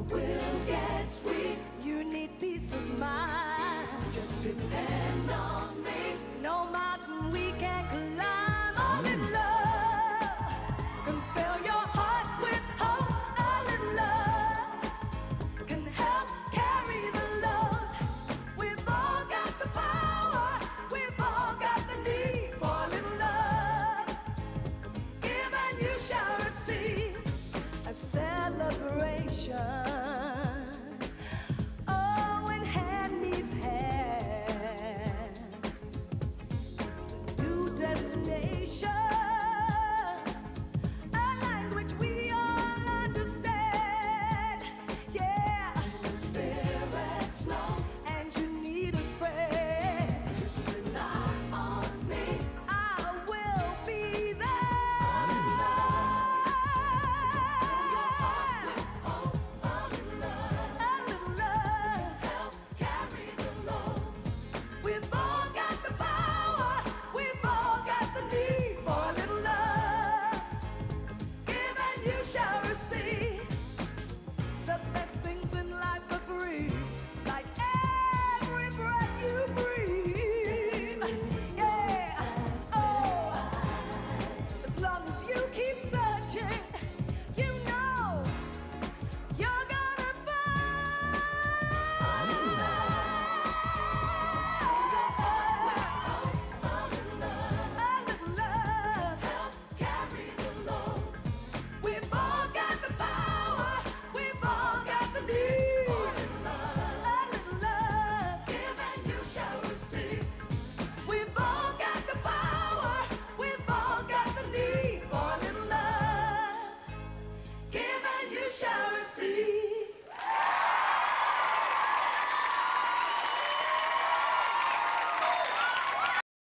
will get sweet. You need peace of mind. Just depend on me. No mountain we can climb. A little love can fill your heart with hope. A little love can help carry the load. We've all got the power. We've all got the need for a little love. Give and you shall receive a celebration.